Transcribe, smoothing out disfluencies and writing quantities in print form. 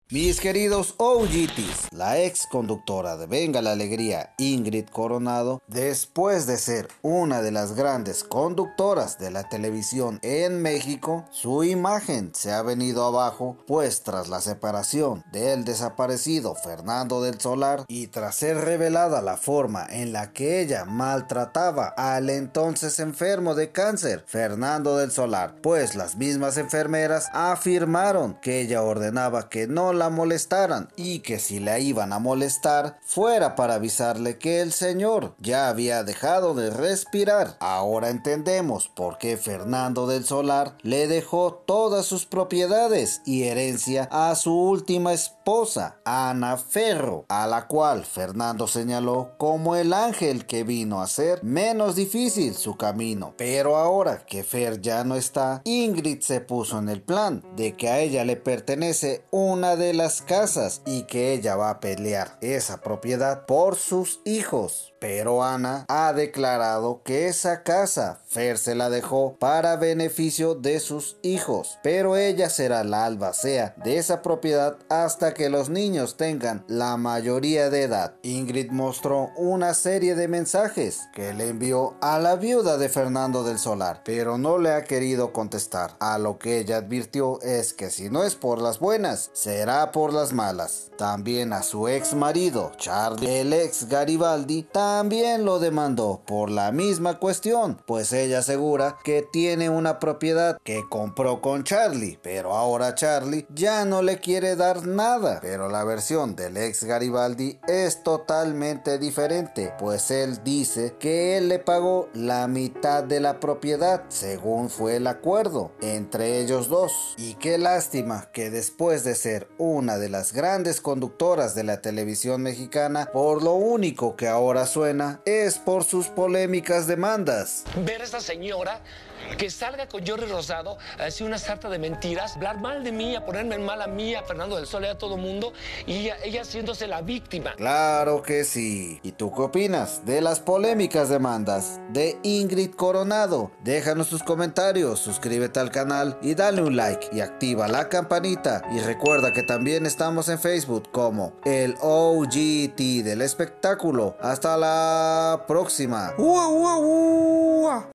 Mis queridos OGTs, la ex conductora de Venga la Alegría, Ingrid Coronado, después de ser una de las grandes conductoras de la televisión en México, su imagen se ha venido abajo, pues tras la separación del desaparecido Fernando del Solar y tras ser revelada la forma en la que ella maltrataba al entonces enfermo de cáncer, Fernando del Solar, pues las mismas enfermeras afirmaron que ella ordenaba que no la molestaran y que si la iban a molestar fuera para avisarle que el señor ya había dejado de respirar. Ahora entendemos por qué Fernando del Solar le dejó todas sus propiedades y herencia a su última esposa, Ana Ferro, a la cual Fernando señaló como el ángel que vino a hacer menos difícil su camino. Pero ahora que Fer ya no está, Ingrid se puso en el plan de que a ella le pertenece una de las casas y que ella va a pelear esa propiedad por sus hijos. Pero Ana ha declarado que esa casa Fer se la dejó para beneficio de sus hijos, pero ella será la albacea de esa propiedad hasta que los niños tengan la mayoría de edad. Ingrid mostró una serie de mensajes que le envió a la viuda de Fernando del Solar, pero no le ha querido contestar. A lo que ella advirtió es que si no es por las buenas, será por las malas. También a su ex marido, Charlie, el ex Garibaldi, también lo demandó por la misma cuestión, pues ella asegura que tiene una propiedad que compró con Charlie, pero ahora Charlie ya no le quiere dar nada. Pero la versión del ex Garibaldi es totalmente diferente, pues él dice que él le pagó la mitad de la propiedad, según fue el acuerdo entre ellos dos. Y qué lástima que después de ser una de las grandes conductoras de la televisión mexicana, por lo único que ahora suena es por sus polémicas demandas. Ver a esta señora que salga con Jordi Rosado a decir una sarta de mentiras, hablar mal de mí, a ponerme en mal a mí, a Fernando del Sol y a todo mundo, y ella haciéndose la víctima. Claro que sí. ¿Y tú qué opinas de las polémicas demandas de Ingrid Coronado? Déjanos tus comentarios, suscríbete al canal y dale un like y activa la campanita. Y recuerda que también estamos en Facebook como el OGT del espectáculo. Hasta la próxima. ¡Ua, ua, ua!